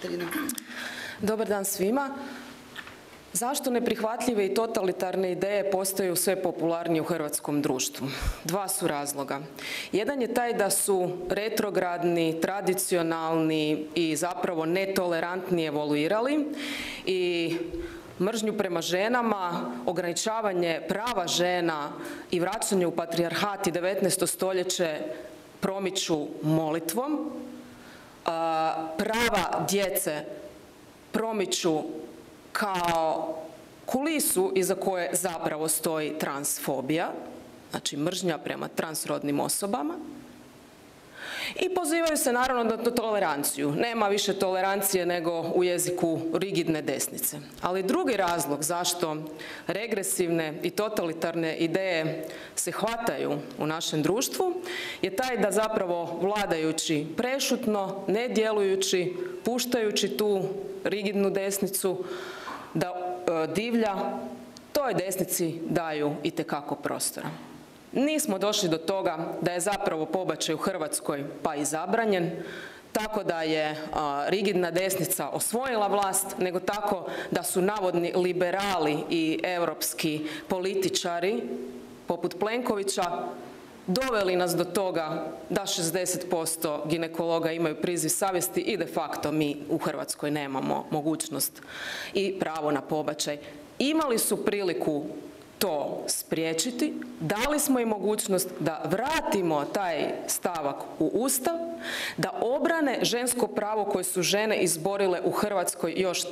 Katarina. Dobar dan svima. Zašto neprihvatljive i totalitarne ideje postaju sve popularnije u hrvatskom društvu? Dva su razloga. Jedan je taj da su retrogradni, tradicionalni i zapravo netolerantni evoluirali i mržnju prema ženama, ograničavanje prava žena i vraćanje u patrijarhat i 19. stoljeće promiču molitvom, prava djece promiču kao kulisu iza koje zapravo stoji transfobija, znači mržnja prema transrodnim osobama, i pozivaju se naravno na toleranciju. Nema više tolerancije nego u jeziku rigidne desnice. Ali drugi razlog zašto regresivne i totalitarne ideje se hvataju u našem društvu je taj da zapravo vladajući prešutno, ne djelujući, puštajući tu rigidnu desnicu da divlja, toj desnici daju itekako prostora. Nismo došli do toga da je zapravo pobačaj u Hrvatskoj pa i zabranjen, tako da je rigidna desnica osvojila vlast, nego tako da su navodni liberali i europski političari, poput Plenkovića, doveli nas do toga da 60% ginekologa imaju priziv savjesti i de facto mi u Hrvatskoj nemamo mogućnost i pravo na pobačaj. Imali su priliku to spriječiti, dali smo im mogućnost da vratimo taj stavak u Ustav, da obrane žensko pravo koje su žene izborile u Hrvatskoj još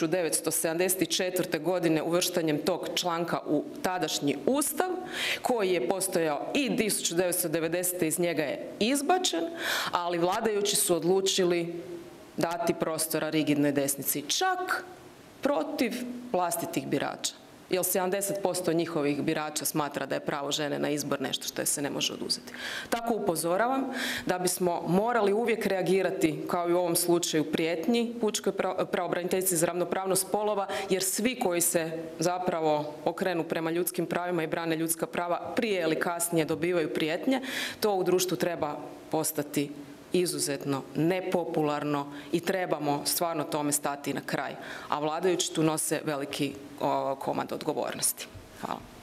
1974. godine uvrštanjem tog članka u tadašnji Ustav, koji je postojao i 1990. iz njega je izbačen, ali vladajući su odlučili dati prostora rigidnoj desnici, čak protiv vlastitih birača. Jer 70% njihovih birača smatra da je pravo žene na izbor nešto što je se ne može oduzeti. Tako upozoravam da bismo morali uvijek reagirati, kao i u ovom slučaju, prijetnji pučkoj pravobraniteljici za ravnopravnost spolova, jer svi koji se zapravo okrenu prema ljudskim pravima i brane ljudska prava prije ili kasnije dobivaju prijetnje. To u društvu treba postati izuzetno nepopularno i trebamo stvarno tome stati na kraj. A vladajući tu nose veliki komad odgovornosti. Hvala.